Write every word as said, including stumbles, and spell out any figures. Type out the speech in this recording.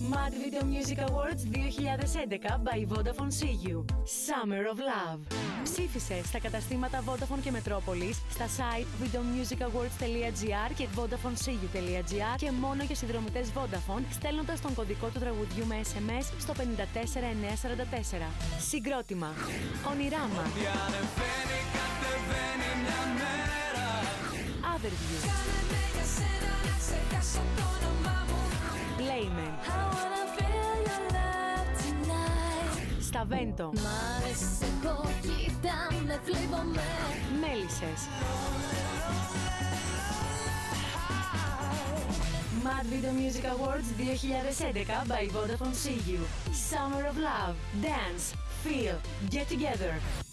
Mad Video Music Awards δύο χιλιάδες έντεκα by Vodafone See You. Summer of Love. Ψήφισε στα καταστήματα Vodafone και Metropolis, στα site videomusicawards.gr και vodafoneseeyou.gr και μόνο για συνδρομητές Vodafone, στέλνοντας τον κωδικό του τραγουδιού με ες εμ ες στο πέντε τέσσερα εννιά σαράντα τέσσερα. Συγκρότημα: Ονειράμα, Otherview, Laymen, Stavento, Μέλισσες. Mad Video Music Awards δύο χιλιάδες έντεκα by Vodafone See You. Summer of Love. Dance, feel, get together.